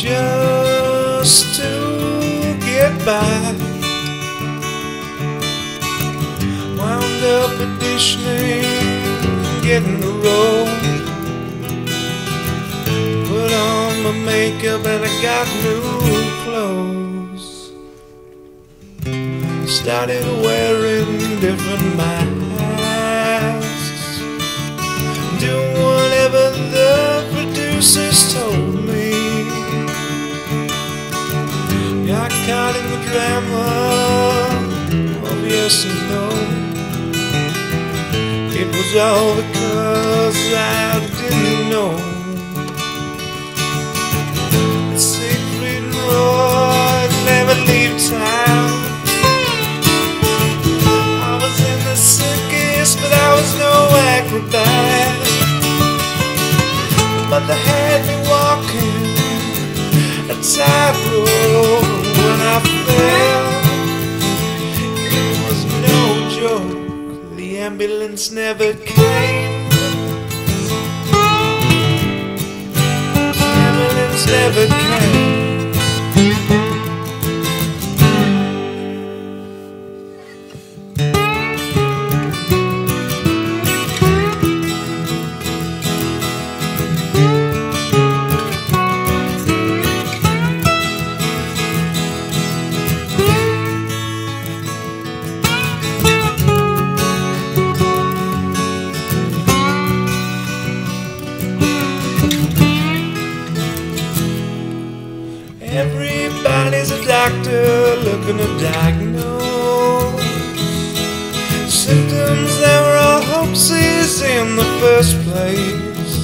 just to get by. Wound up auditioning, getting the role. Put on my makeup and I got new clothes. Started wearing different masks, doing whatever the producers told me. Got caught in the drama of yes and no. It was all because I didn't know. Siegfried and Roy never leave town. I was in the circus, but I was no acrobat. But they had me walking a tightrope when I fell. It was no joke. The ambulance never came. The ambulance never came. Everybody's a doctor looking to diagnose symptoms that were all hoaxes in the first place.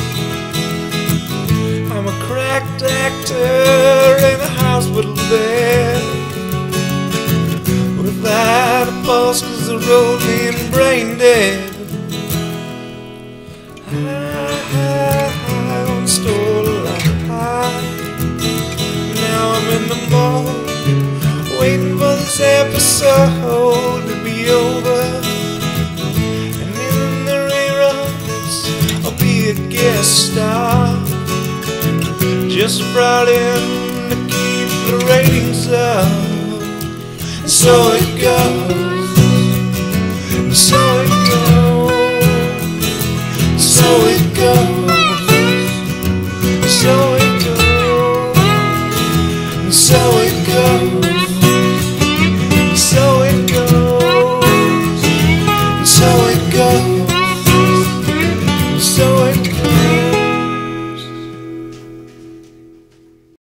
I'm a cracked actor in a hospital bed without a pulse 'cause they rolled me in brain dead. I own stole a lot. Now I'm in the mall, waiting for this episode to be over. And in the reruns, I'll be a guest star, just brought in to keep the ratings up. And so it goes.